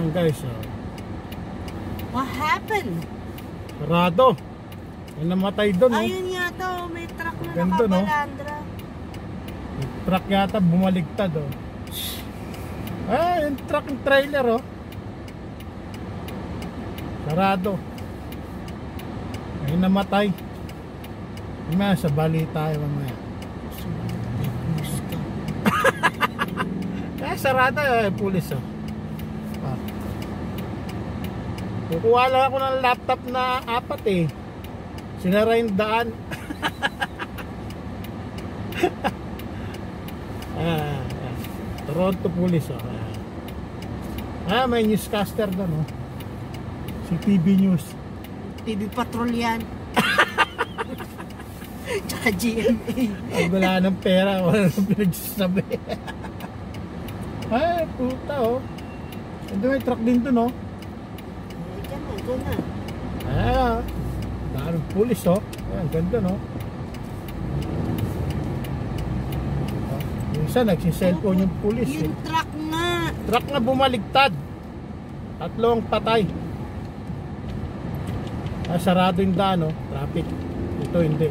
lang guys. Oh. What happened? Sarado. May namatay doon. Ayun yata, may truck na ganda, nakabalandra. May truck yata bumaligtad. Oh. Yung truck yung trailer. Oh. Sarado. May namatay. Mamaya sa bali tayo mamaya. Sarado pulis. Oh. Kukuha lang ako ng laptop na 4 sinara yung daan. Toronto Police. May newscaster doon. Si TV News. TV Patrol yan. Tsaka GMA. Wala ng pera, wala nang pinagsasabi. Puta ito may truck din doon. Diyan na. Daming pulis. Ganda minsan nagsiselfone yung pulis. Yung truck nga. Truck nga bumaligtad. 3 patay. Sarado yung daan. Traffic. Ito hindi.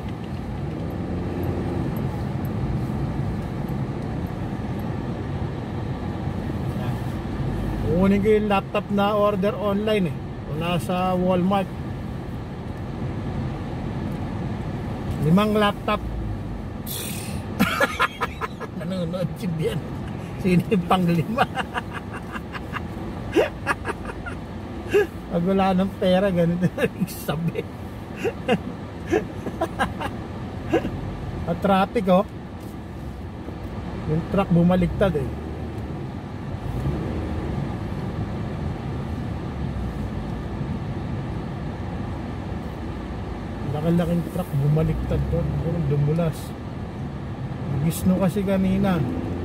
Kukunin ko yung laptop na order online wala sa Walmart. 5 laptop. Nanonood si Bian. Sino yung pang-5? Pag wala ng pera ganito sabi. At traffic yung truck bumaligtad Laki-laking truck bumaliktad doon. Dumulas. Gisno kasi kanina.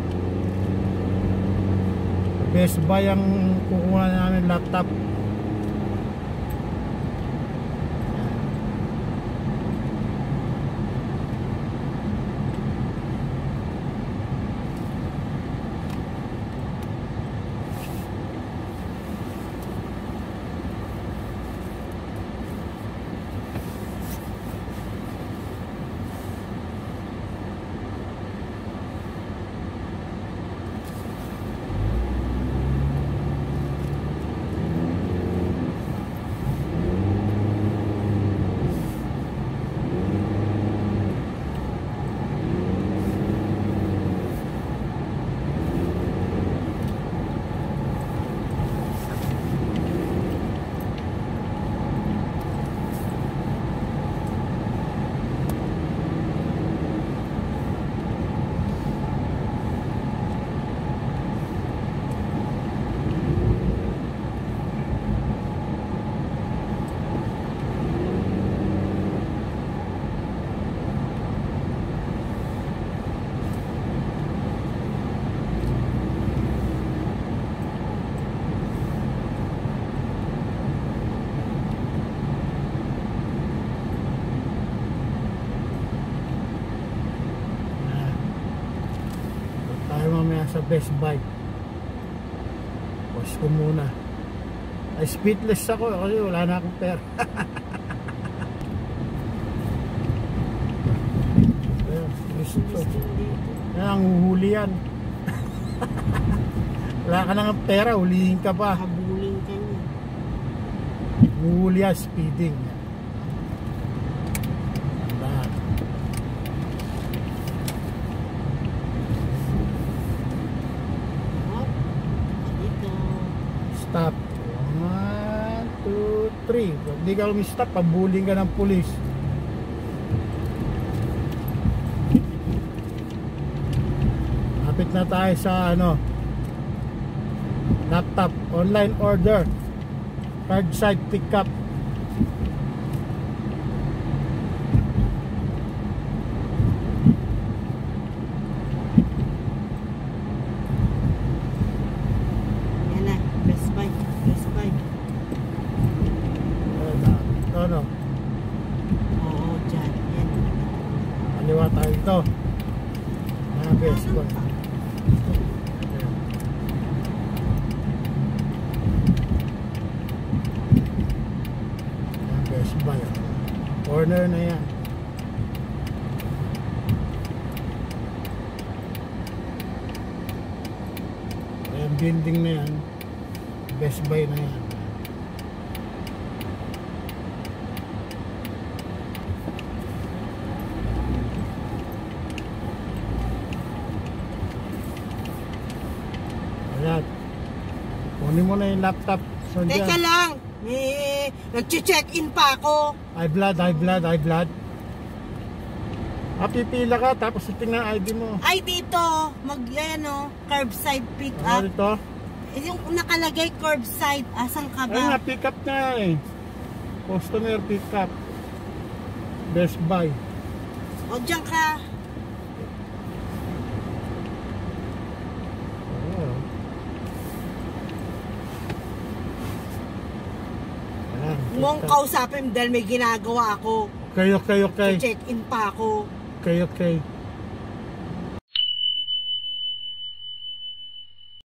Best Buy ang kukuha namin laptop. Sa Best Buy. Pause ko muna. Speedless ako kasi wala na akong pera. Ang huhuli yan. Wala ka nang pera, hulihin ka pa. Habulin ka niya. Huhuli yan, speeding. Stop. 1, 2, 3. Pag di ka umistop, pabuling ka ng pulis. Kapit na tayo sa laptop. Online order. Curbside pickup. Oo, dyan. Yan. Kaliwa tayo ito. Best Buy. Corner na yan. Ayan, building na yan. Best Buy na yan. Ayan. Kunin mo na yung laptop. So, Teka lang. Nag-check-in pa ako. High blood. Pipila ka tapos tingnan ID mo. Ay, dito. Curbside pick Ano up. dito? Yung nakalagay curbside. Asan ka Ay nga, ba? pick up na eh. Customer pick up. Best Buy. O, dyan ka. Oh. Ayan, Mong pick up. kausapin dahil may ginagawa ako. Okay. Check-in pa ako. Okay.